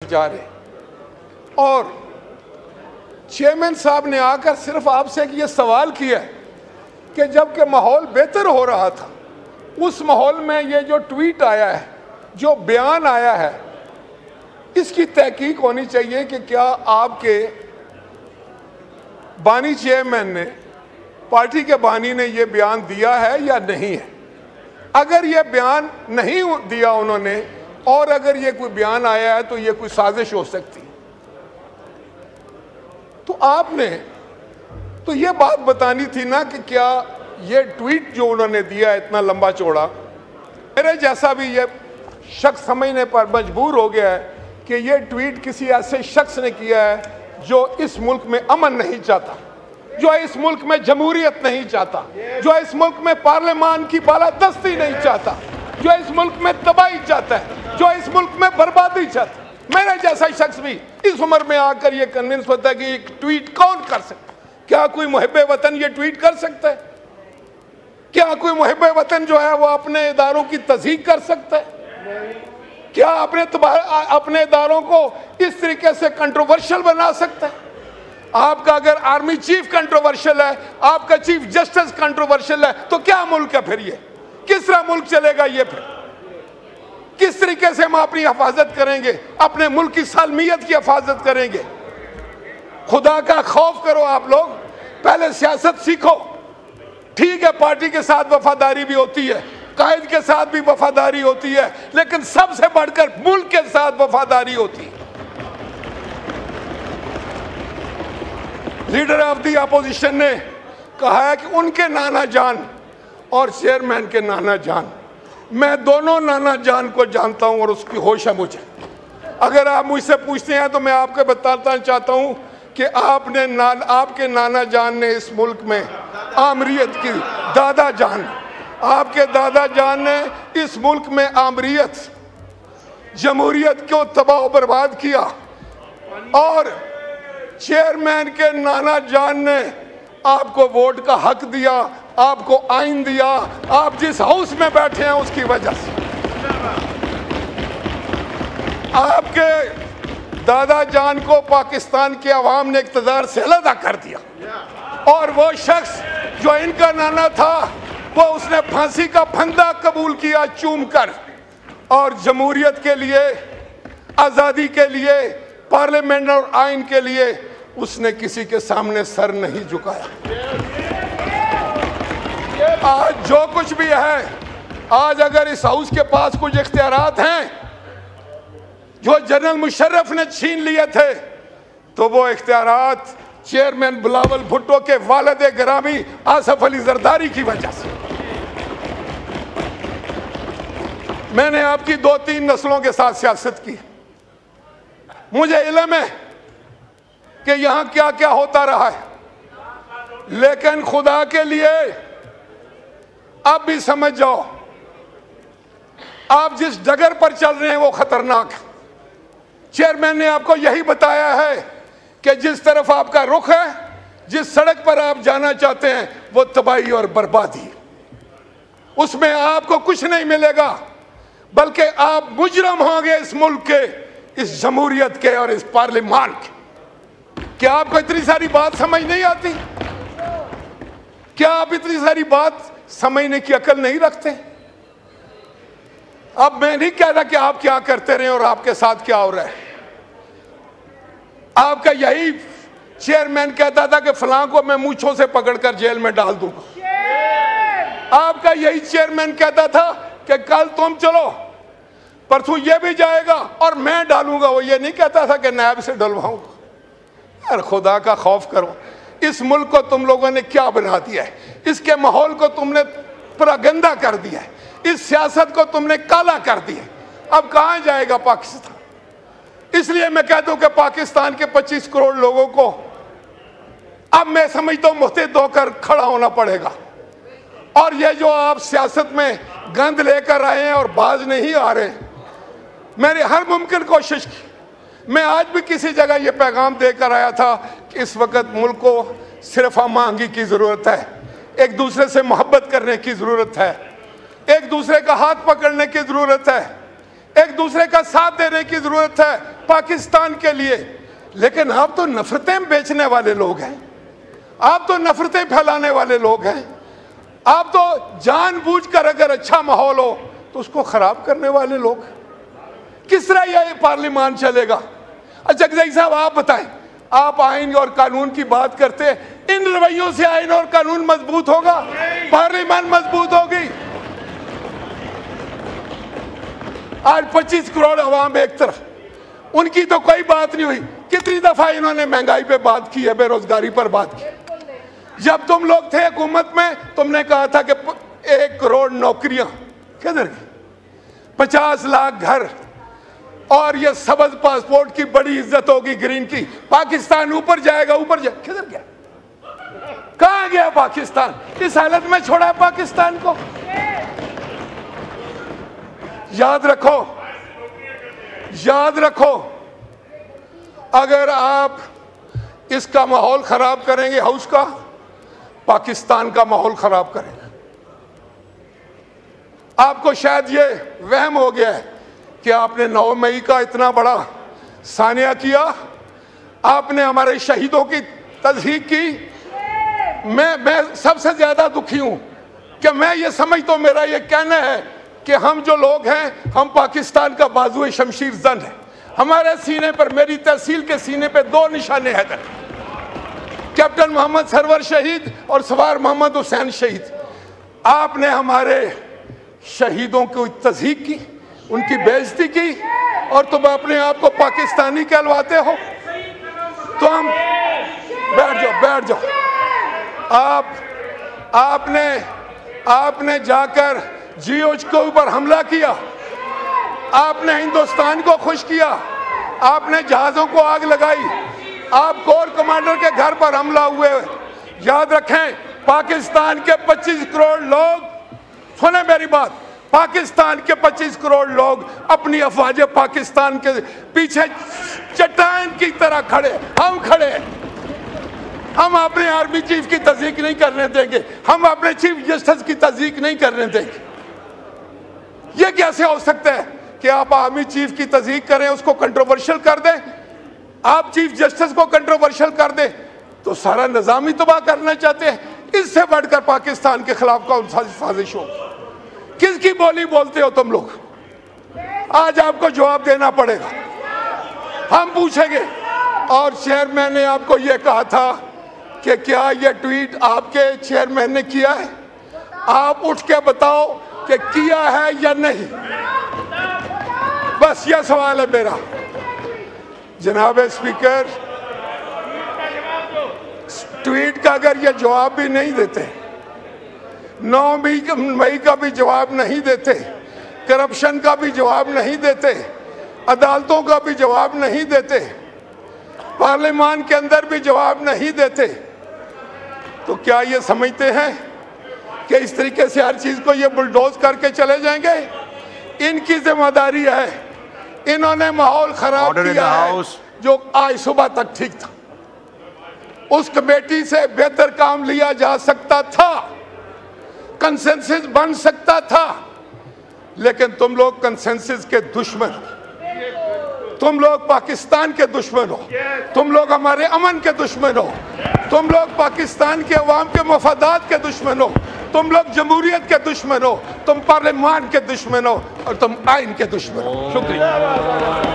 जा रहे। और चेयरमैन साहब ने आकर सिर्फ आपसे ये सवाल किया कि जबकि माहौल बेहतर हो रहा था, उस माहौल में ये जो ट्वीट आया है, जो बयान आया है, इसकी तहकीक होनी चाहिए कि क्या आपके बानी चेयरमैन ने, पार्टी के बानी ने ये बयान दिया है या नहीं है। अगर ये बयान नहीं दिया उन्होंने और अगर ये कोई बयान आया है तो ये कोई साजिश हो सकती है। तो आपने तो ये बात बतानी थी ना कि क्या ये ट्वीट जो उन्होंने दिया है इतना लंबा चौड़ा, मेरे जैसा भी ये शख्स समझने पर मजबूर हो गया है कि ये ट्वीट किसी ऐसे शख्स ने किया है जो इस मुल्क में अमन नहीं चाहता, जो इस मुल्क में जमहूरियत नहीं चाहता, जो इस मुल्क में पार्लियामान की बालादस्ती नहीं चाहता, जो इस मुल्क में तबाही चाहता है, जो इस मुल्क में बर्बादी चाहता है। मेरे जैसा शख्स भी इस उम्र में आकर ये कन्विंस होता है कि एक ट्वीट कौन कर सकता है। क्या कोई मुहिब्बे वतन ये ट्वीट कर सकता है? क्या कोई मुहिब्बे वतन जो है वो अपने इदारों की तस्दीक कर सकता है? क्या अपने इदारों को इस तरीके से कंट्रोवर्शियल बना सकता है? आपका अगर आर्मी चीफ कंट्रोवर्शियल है, आपका चीफ जस्टिस कंट्रोवर्शियल है, तो क्या मुल्क है फिर ये? किस तरह मुल्क चलेगा ये? फिर किस तरीके से हम अपनी हिफाजत करेंगे, अपने मुल्क की सालमियत की हिफाजत करेंगे? खुदा का खौफ करो आप लोग, पहले सियासत सीखो। ठीक है, पार्टी के साथ वफादारी भी होती है, कायद के साथ भी वफादारी होती है, लेकिन सबसे बढ़कर मुल्क के साथ वफादारी होती है। लीडर ऑफ दी अपोजिशन ने कहा है कि उनके नाना जान और चेयरमैन के नाना जान, मैं दोनों नाना जान को जानता हूं और उसकी होश है मुझे। अगर आप मुझसे पूछते हैं तो मैं आपको बताना चाहता हूं कि आपके नाना जान ने इस मुल्क में आमरीत की, दादा जान, आपके दादा जान ने इस मुल्क में आमरीत, जमहूरियत को तबाह बर्बाद किया। और चेयरमैन के नाना जान ने आपको वोट का हक दिया, आपको आइन दिया, आप जिस हाउस में बैठे हैं उसकी वजह से। आपके दादा जान को पाकिस्तान के अवाम ने इक़्तिदार से अलग कर दिया, और वो शख्स जो इनका नाना था वो उसने फांसी का फंदा कबूल किया चूम कर, और जमहूरियत के लिए, आज़ादी के लिए, पार्लियामेंट और आइन के लिए उसने किसी के सामने सर नहीं झुकाया। आज जो कुछ भी है, आज अगर इस हाउस के पास कुछ इख्तियारात हैं जो जनरल मुशर्रफ ने छीन लिए थे, तो वो इख्तियारात चेयरमैन बिलावल भुट्टो के वालिद गिरामी आसफ अली जरदारी की वजह से। मैंने आपकी 2-3 नस्लों के साथ सियासत की, मुझे इल्म है कि यहां क्या क्या होता रहा है, लेकिन खुदा के लिए आप भी समझ जाओ, आप जिस डगर पर चल रहे हैं वो खतरनाक है। चेयरमैन ने आपको यही बताया है कि जिस तरफ आपका रुख है, जिस सड़क पर आप जाना चाहते हैं, वो तबाही और बर्बादी, उसमें आपको कुछ नहीं मिलेगा, बल्कि आप मुजरम होंगे इस मुल्क के, इस जमहूरियत के और इस पार्लियामान के। क्या आपको इतनी सारी बात समझ नहीं आती? क्या आप इतनी सारी बात समझने की अकल नहीं रखते? अब मैं नहीं कह रहा कि आप क्या करते रहे और आपके साथ क्या हो रहा है। आपका यही चेयरमैन कहता था कि फलां को मैं मूंछों से पकड़कर जेल में डाल दूंगा। आपका यही चेयरमैन कहता था कि कल तुम चलो, परसों ये भी जाएगा और मैं डालूंगा। वो ये नहीं कहता था कि नायब से डलवाऊंगा। यार खुदा का खौफ करो, इस मुल्क को तुम लोगों ने क्या बना दिया है, इसके माहौल को तुमने पूरा गंदा कर दिया है, इस सियासत को तुमने काला कर दिया। अब कहां जाएगा पाकिस्तान? इसलिए मैं कहता हूं कि पाकिस्तान के 25 करोड़ लोगों को अब मैं समझता हूं मुस्तैद होकर खड़ा होना पड़ेगा। और ये जो आप सियासत में गंद लेकर आए हैं और बाज नहीं आ रहे, मैंने हर मुमकिन कोशिश की। मैं आज भी किसी जगह ये पैगाम देकर आया था कि इस वक्त मुल्क को सिर्फ हम आहंगी की ज़रूरत है, एक दूसरे से मोहब्बत करने की ज़रूरत है, एक दूसरे का हाथ पकड़ने की ज़रूरत है, एक दूसरे का साथ देने की जरूरत है पाकिस्तान के लिए। लेकिन आप तो नफरतें बेचने वाले लोग हैं, आप तो नफरतें फैलाने वाले लोग हैं, आप तो जानबूझकर अगर अच्छा माहौल हो तो उसको खराब करने वाले लोग। किस तरह यह पार्लियामान चलेगा? जगदई साहब आप बताएं, आप आइन और कानून की बात करते हैं, इन रवैयों से आइन और कानून मजबूत होगा, पार्लियामान मजबूत होगी? आज 25 करोड़ अवाम एक तरफ, उनकी तो कोई बात नहीं हुई। कितनी दफा इन्होंने महंगाई पे बात की है, बेरोजगारी पर बात की। जब तुम लोग थे हुकूमत में, तुमने कहा था कि 1 करोड़ नौकरियां, किधर गई? 50 लाख घर, और ये सबज पासपोर्ट की बड़ी इज्जत होगी, ग्रीन की। पाकिस्तान ऊपर जाएगा, ऊपर जाएगा, किधर गया? कहां गया पाकिस्तान? इस हालत में छोड़ा पाकिस्तान को। याद रखो, याद रखो, अगर आप इसका माहौल खराब करेंगे, हाउस का, पाकिस्तान का माहौल खराब करेंगे। आपको शायद ये वहम हो गया है कि आपने 9 मई का इतना बड़ा सानिया किया, आपने हमारे शहीदों की तज़हीक की। मैं सबसे ज्यादा दुखी हूं कि मैं ये समझता हूं, मेरा ये कहना है कि हम जो लोग हैं, हम पाकिस्तान का बाजुए शमशीर जन है। हमारे सीने पर, मेरी तहसील के सीने पर 2 निशाने हैं, कैप्टन मोहम्मद सरवर शहीद और सवार मोहम्मद हुसैन शहीद। आपने हमारे शहीदों की तज़हीक की, उनकी बेइज्जती की, और तुम अपने आप को पाकिस्तानी कहलवाते हो। तो हम बैठ जाओ, बैठ जाओ। आपने जाकर जीओच के ऊपर हमला किया, आपने हिंदुस्तान को खुश किया, आपने जहाजों को आग लगाई, आप कोर कमांडर के घर पर हमला हुए। याद रखें, पाकिस्तान के 25 करोड़ लोग, सुने मेरी बात, पाकिस्तान के 25 करोड़ लोग अपनी अफवाज पाकिस्तान के पीछे चट्टान की तरह खड़े, हम खड़े। हम अपने आर्मी चीफ की तस्दीक नहीं करने देंगे, हम अपने चीफ जस्टिस की तस्दीक नहीं करने देंगे। यह कैसे हो सकता है कि आप आर्मी चीफ की तस्दीक करें, उसको कंट्रोवर्शियल कर दें, आप चीफ जस्टिस को कंट्रोवर्शियल कर दें, तो सारा निजाम ही तबाह करना चाहते हैं। इससे बढ़कर पाकिस्तान के खिलाफ कौन सा साजिश हो? किसकी बोली बोलते हो तुम लोग? आज आपको जवाब देना पड़ेगा, हम पूछेंगे। और चेयरमैन ने आपको यह कहा था कि क्या यह ट्वीट आपके चेयरमैन ने किया है? आप उठ के बताओ कि किया है या नहीं। बस यह सवाल है मेरा। जनाब स्पीकर, ट्वीट का अगर यह जवाब भी नहीं देते, 9 मई का भी जवाब नहीं देते, करप्शन का भी जवाब नहीं देते, अदालतों का भी जवाब नहीं देते, पार्लियामान के अंदर भी जवाब नहीं देते, तो क्या ये समझते हैं कि इस तरीके से हर चीज को ये बुलडोज करके चले जाएंगे? इनकी जिम्मेदारी है, इन्होंने माहौल खराब किया है जो आज सुबह तक ठीक था। उस कमेटी से बेहतर काम लिया जा सकता था, कंसेंसस बन सकता था, लेकिन तुम लोग कंसेंसस के दुश्मन हो, तुम लोग पाकिस्तान के दुश्मन हो, तुम लोग हमारे अमन के दुश्मन हो, तुम लोग पाकिस्तान के अवाम के मफादात के दुश्मन हो, तुम लोग जमहूरियत के दुश्मन हो, तुम पार्लियामान के दुश्मन हो, और तुम आइन के दुश्मन हो। शुक्रिया।